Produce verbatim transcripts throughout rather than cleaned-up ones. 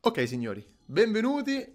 Ok signori, benvenuti,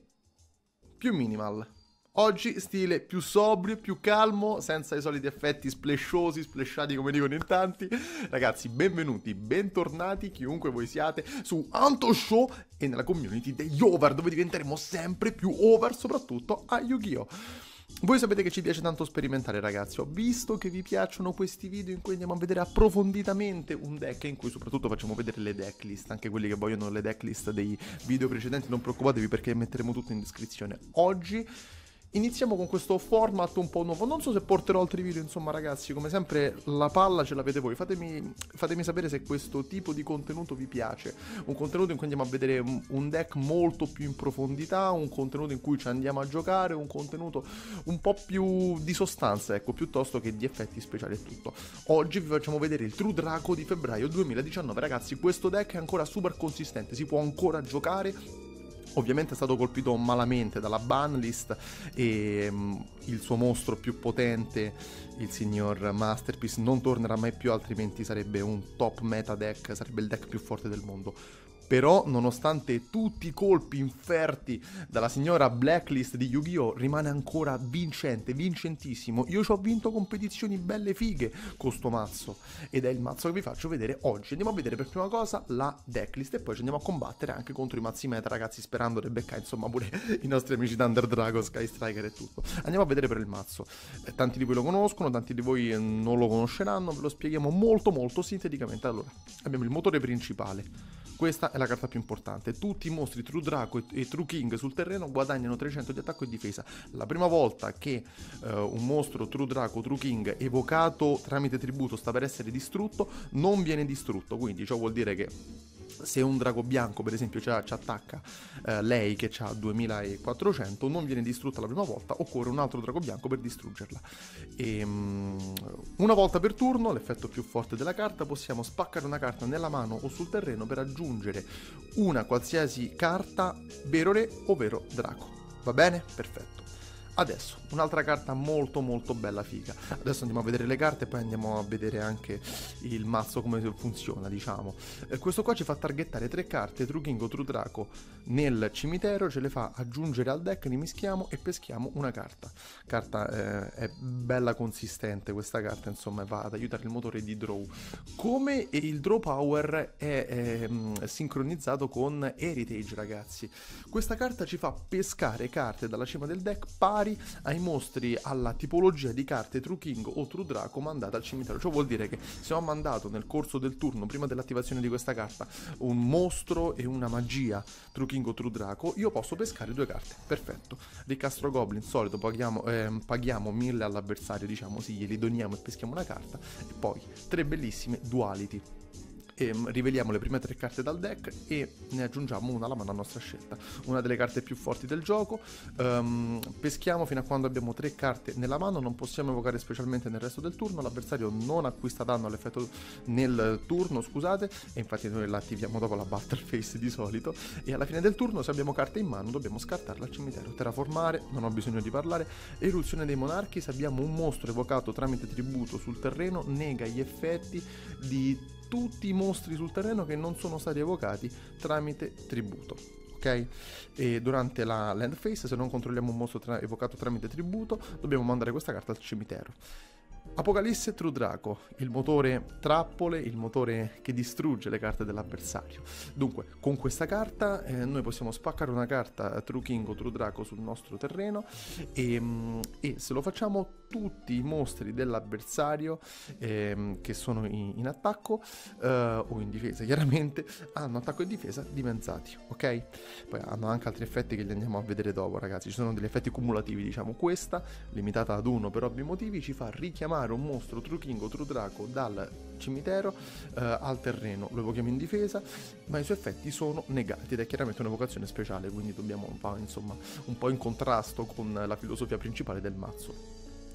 più minimal. Oggi stile più sobrio, più calmo, senza i soliti effetti splashosi, splashati come dicono in tanti. Ragazzi, benvenuti, bentornati, chiunque voi siate, su Anto Show e nella community degli over, dove diventeremo sempre più over, soprattutto a Yu-Gi-Oh! Voi sapete che ci piace tanto sperimentare, ragazzi. Ho visto che vi piacciono questi video in cui andiamo a vedere approfonditamente un deck, in cui soprattutto facciamo vedere le decklist. Anche quelli che vogliono le decklist dei video precedenti, non preoccupatevi perché metteremo tutto in descrizione. Oggi iniziamo con questo format un po' nuovo. Non so se porterò altri video, insomma ragazzi, come sempre la palla ce l'avete voi. Fatemi, fatemi sapere se questo tipo di contenuto vi piace. Un contenuto in cui andiamo a vedere un deck molto più in profondità, un contenuto in cui ci andiamo a giocare, un contenuto un po' più di sostanza, ecco, piuttosto che di effetti speciali e tutto. Oggi vi facciamo vedere il True Draco di febbraio duemiladiciannove. Ragazzi, questo deck è ancora super consistente, si può ancora giocare. Ovviamente è stato colpito malamente dalla banlist e um, il suo mostro più potente, il signor Masterpiece, non tornerà mai più, altrimenti sarebbe un top meta deck, sarebbe il deck più forte del mondo. Però, nonostante tutti i colpi inferti dalla signora Blacklist di Yu-Gi-Oh! Rimane ancora vincente, vincentissimo. Io ci ho vinto competizioni belle fighe con sto mazzo. Ed è il mazzo che vi faccio vedere oggi. Andiamo a vedere per prima cosa la decklist e poi ci andiamo a combattere anche contro i mazzi meta, ragazzi, sperando di beccare, insomma, pure i nostri amici Thunder Dragon, Sky Striker e tutto. Andiamo a vedere per il mazzo. Eh, tanti di voi lo conoscono, tanti di voi non lo conosceranno, ve lo spieghiamo molto molto sinteticamente. Allora, abbiamo il motore principale. Questa è la carta più importante. Tutti i mostri True Draco e, e True King sul terreno guadagnano trecento di attacco e difesa. La prima volta che uh, un mostro True Draco, True King, evocato tramite tributo sta per essere distrutto, non viene distrutto. Quindi ciò vuol dire che se un drago bianco per esempio ci, ci attacca eh, lei che ha duemilaquattrocento, non viene distrutta la prima volta, occorre un altro drago bianco per distruggerla. E, um, una volta per turno, l'effetto più forte della carta, possiamo spaccare una carta nella mano o sul terreno per aggiungere una qualsiasi carta vero re o vero drago. Va bene? Perfetto. Adesso, un'altra carta molto molto bella figa. Adesso andiamo a vedere le carte e poi andiamo a vedere anche il mazzo come funziona, diciamo. Eh, questo qua ci fa targettare tre carte, True King o True Draco, nel cimitero, ce le fa aggiungere al deck, li mischiamo e peschiamo una carta. Carta eh, è bella consistente questa carta, insomma, va ad aiutare il motore di draw. Come il draw power è, è, è sincronizzato con Heritage, ragazzi. Questa carta ci fa pescare carte dalla cima del deck pari ai mostri alla tipologia di carte True King o True Draco mandate al cimitero. Ciò vuol dire che se ho mandato nel corso del turno, prima dell'attivazione di questa carta, un mostro e una magia True King o True Draco, io posso pescare due carte. Perfetto. Ricastro Goblin, solito, paghiamo, eh, paghiamo mille all'avversario, diciamo, sì, glieli doniamo e peschiamo una carta. E poi tre bellissime Duality. E riveliamo le prime tre carte dal deck e ne aggiungiamo una alla mano a nostra scelta, una delle carte più forti del gioco. Um, peschiamo fino a quando abbiamo tre carte nella mano, non possiamo evocare specialmente nel resto del turno, l'avversario non acquista danno all'effetto nel turno, scusate, e infatti noi la attiviamo dopo la battle phase di solito, e alla fine del turno se abbiamo carte in mano dobbiamo scartarla al cimitero. Terraformare, non ho bisogno di parlare. Eruzione dei monarchi, se abbiamo un mostro evocato tramite tributo sul terreno nega gli effetti di tutti i mostri sul terreno che non sono stati evocati tramite tributo, ok? E durante la land phase, se non controlliamo un mostro tra evocato tramite tributo, dobbiamo mandare questa carta al cimitero. Apocalisse True Draco, il motore trappole, il motore che distrugge le carte dell'avversario. Dunque, con questa carta eh, noi possiamo spaccare una carta True King o True Draco sul nostro terreno e, e se lo facciamo tutti i mostri dell'avversario eh, che sono in, in attacco eh, o in difesa, chiaramente, hanno attacco e difesa dimezzati, ok? Poi hanno anche altri effetti che li andiamo a vedere dopo, ragazzi. Ci sono degli effetti cumulativi, diciamo. Questa, limitata ad uno per ovvi motivi, ci fa richiamare un mostro True King o True Draco dal cimitero eh, al terreno, lo evochiamo in difesa, ma i suoi effetti sono negati ed è chiaramente un'evocazione speciale, quindi dobbiamo un po', insomma, un po' in contrasto con la filosofia principale del mazzo.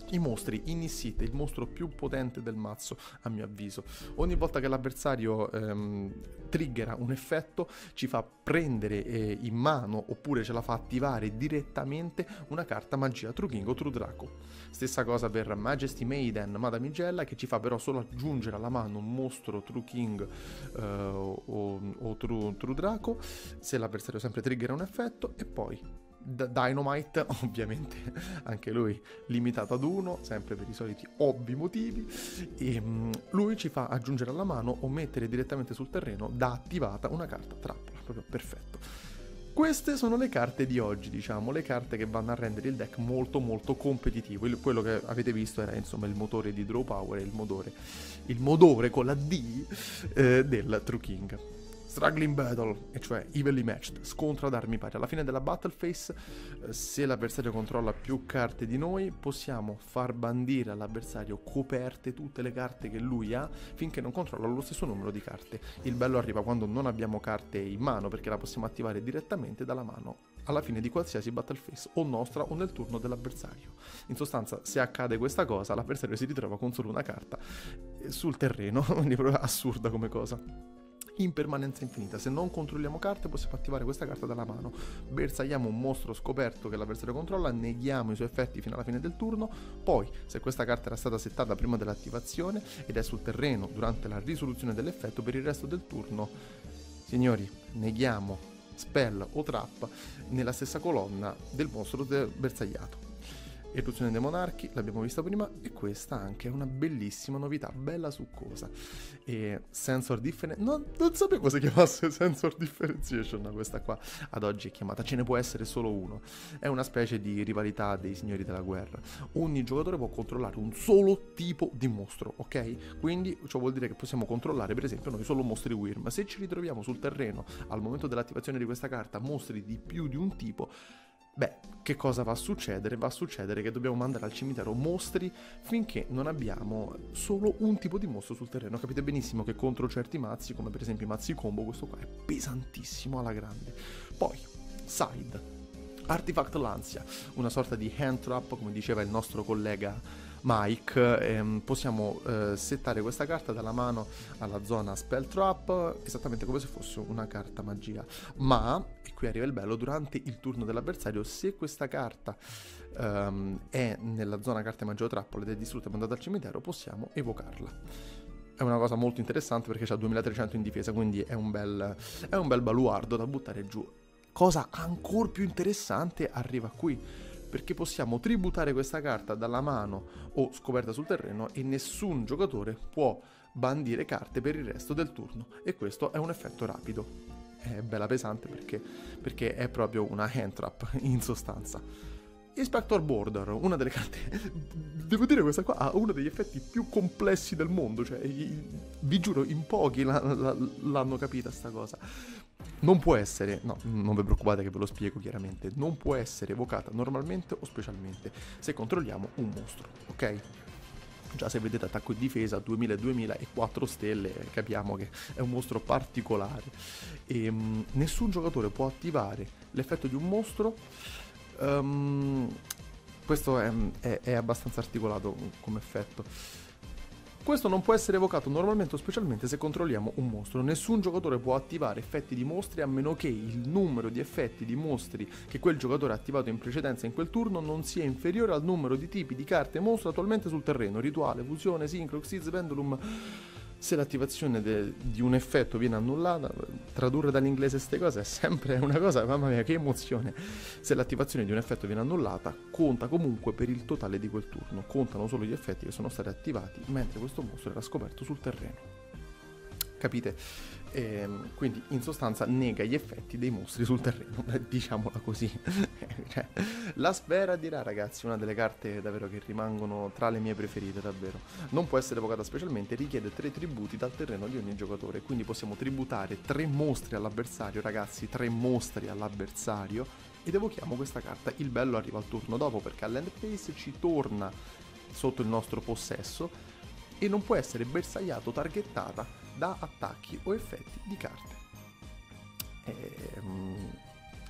I mostri in Issit, il mostro più potente del mazzo a mio avviso. Ogni volta che l'avversario ehm, triggera un effetto ci fa prendere eh, in mano oppure ce la fa attivare direttamente una carta magia True King o True Draco. Stessa cosa per Majesty Maiden, Madamigella, che ci fa però solo aggiungere alla mano un mostro True King eh, o, o True, True Draco se l'avversario sempre triggera un effetto. E poi Dynamite, ovviamente anche lui limitato ad uno, sempre per i soliti ovvi motivi, e um, lui ci fa aggiungere alla mano o mettere direttamente sul terreno da attivata una carta trappola, proprio perfetto. Queste sono le carte di oggi, diciamo, le carte che vanno a rendere il deck molto molto competitivo. Il, quello che avete visto era insomma il motore di Draw Power e il motore, il motore con la D eh, del True King. Struggling Battle, e cioè evenly matched, scontro ad armi pari. Alla fine della battle phase, eh, se l'avversario controlla più carte di noi, possiamo far bandire all'avversario coperte tutte le carte che lui ha finché non controlla lo stesso numero di carte. Il bello arriva quando non abbiamo carte in mano, perché la possiamo attivare direttamente dalla mano alla fine di qualsiasi battle phase, o nostra o nel turno dell'avversario. In sostanza, se accade questa cosa, l'avversario si ritrova con solo una carta sul terreno, quindi è proprio assurda come cosa. In permanenza infinita, se non controlliamo carte possiamo attivare questa carta dalla mano, bersagliamo un mostro scoperto che l'avversario controlla, neghiamo i suoi effetti fino alla fine del turno, poi se questa carta era stata settata prima dell'attivazione ed è sul terreno durante la risoluzione dell'effetto, per il resto del turno, signori, neghiamo spell o trap nella stessa colonna del mostro bersagliato. Eruzione dei monarchi, l'abbiamo vista prima, e questa anche è una bellissima novità, bella succosa. E Sensor Differentiation, non, non sapevo si chiamasse Sensor Differentiation, questa qua ad oggi è chiamata, ce ne può essere solo uno. È una specie di rivalità dei signori della guerra. Ogni giocatore può controllare un solo tipo di mostro, ok? Quindi ciò vuol dire che possiamo controllare per esempio noi solo mostri Wyrm. Se ci ritroviamo sul terreno al momento dell'attivazione di questa carta mostri di più di un tipo, beh, che cosa va a succedere? Va a succedere che dobbiamo mandare al cimitero mostri finché non abbiamo solo un tipo di mostro sul terreno. Capite benissimo che contro certi mazzi, come per esempio i mazzi combo, questo qua è pesantissimo alla grande. Poi, side. Artifact Lancia, una sorta di hand trap, come diceva il nostro collega Mike. Ehm, possiamo eh, settare questa carta dalla mano alla zona Spell Trap, esattamente come se fosse una carta magia. Ma, e qui arriva il bello, durante il turno dell'avversario, se questa carta ehm, è nella zona carte magia o trappola ed è distrutta e mandata al cimitero, possiamo evocarla. È una cosa molto interessante perché c'ha duemilatrecento in difesa, quindi è un bel, è un bel baluardo da buttare giù. Cosa ancora più interessante arriva qui, perché possiamo tributare questa carta dalla mano o scoperta sul terreno e nessun giocatore può bandire carte per il resto del turno, e questo è un effetto rapido. È bella pesante perché, perché è proprio una hand trap in sostanza. Inspector Border, una delle carte, devo dire questa qua ha uno degli effetti più complessi del mondo, cioè vi giuro in pochi l'hanno capita sta cosa. Non può essere, no, non vi preoccupate che ve lo spiego chiaramente, non può essere evocata normalmente o specialmente se controlliamo un mostro, ok? Già se vedete attacco e difesa duemila, duemila e quattro stelle, capiamo che è un mostro particolare. E um, nessun giocatore può attivare l'effetto di un mostro. Um, questo è, è, è abbastanza articolato come effetto. Questo non può essere evocato normalmente o specialmente se controlliamo un mostro. Nessun giocatore può attivare effetti di mostri a meno che il numero di effetti di mostri che quel giocatore ha attivato in precedenza in quel turno non sia inferiore al numero di tipi di carte mostro attualmente sul terreno. Rituale, fusione, sincro, Xyz, pendulum. Se l'attivazione de- di un effetto viene annullata, tradurre dall'inglese queste cose è sempre una cosa, mamma mia che emozione. Se l'attivazione di un effetto viene annullata, conta comunque per il totale di quel turno, contano solo gli effetti che sono stati attivati mentre questo mostro era scoperto sul terreno. Capite? E quindi in sostanza nega gli effetti dei mostri sul terreno, diciamola così. Cioè, la sfera dirà, ragazzi, una delle carte davvero che rimangono tra le mie preferite, davvero. Non può essere evocata specialmente, richiede tre tributi dal terreno di ogni giocatore, quindi possiamo tributare tre mostri all'avversario, ragazzi, tre mostri all'avversario, ed evochiamo questa carta. Il bello arriva al turno dopo perché all'end phase ci torna sotto il nostro possesso e non può essere bersagliato o targettata da attacchi o effetti di carte. È,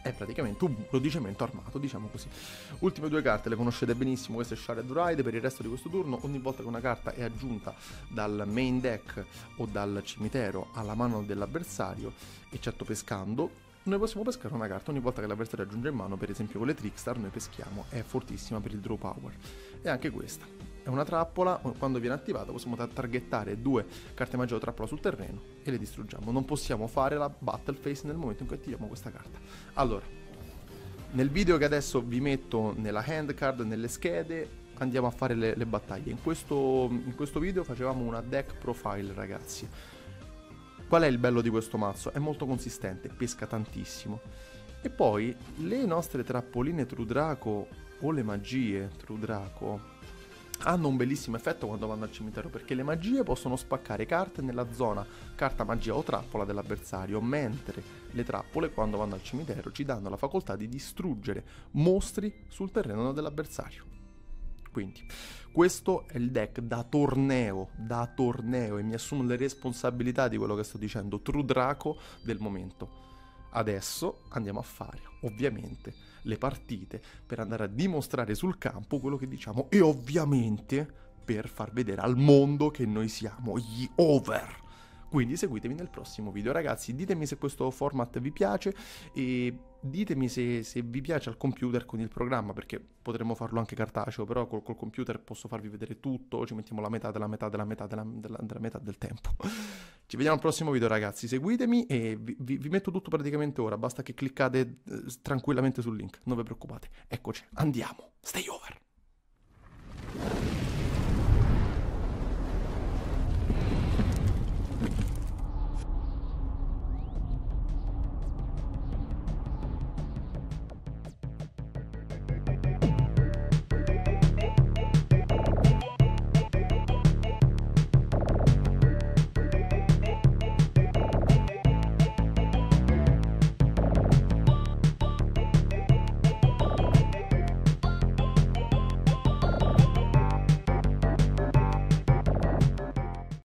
è praticamente un muro di cemento armato, diciamo così. Ultime due carte le conoscete benissimo, questo è Shared Ride. Per il resto di questo turno, ogni volta che una carta è aggiunta dal main deck o dal cimitero alla mano dell'avversario, eccetto pescando, noi possiamo pescare una carta ogni volta che l'avversario aggiunge in mano. Per esempio con le Trickstar noi peschiamo, è fortissima per il draw power. E anche questa è una trappola, quando viene attivata possiamo targettare due carte magia o trappola sul terreno e le distruggiamo. Non possiamo fare la battle phase nel momento in cui attiviamo questa carta. Allora, nel video che adesso vi metto nella hand card, nelle schede, andiamo a fare le, le battaglie. In questo, in questo video facevamo una deck profile, ragazzi. Qual è il bello di questo mazzo? È molto consistente, pesca tantissimo. E poi le nostre trappoline True Draco o le magie True Draco hanno un bellissimo effetto quando vanno al cimitero, perché le magie possono spaccare carte nella zona carta magia o trappola dell'avversario, mentre le trappole quando vanno al cimitero ci danno la facoltà di distruggere mostri sul terreno dell'avversario. Quindi questo è il deck da torneo, da torneo, e mi assumo le responsabilità di quello che sto dicendo, True Draco del momento. Adesso andiamo a fare, ovviamente, le partite per andare a dimostrare sul campo quello che diciamo e ovviamente per far vedere al mondo che noi siamo gli over. Quindi seguitemi nel prossimo video, ragazzi. Ditemi se questo format vi piace e ditemi se, se vi piace al computer con il programma, perché potremmo farlo anche cartaceo, però col, col computer posso farvi vedere tutto, ci mettiamo la metà della metà della metà della, della, della metà del tempo. Ci vediamo al prossimo video, ragazzi, seguitemi e vi, vi, vi metto tutto praticamente ora, basta che cliccate eh, tranquillamente sul link, non vi preoccupate. Eccoci, andiamo, stay over!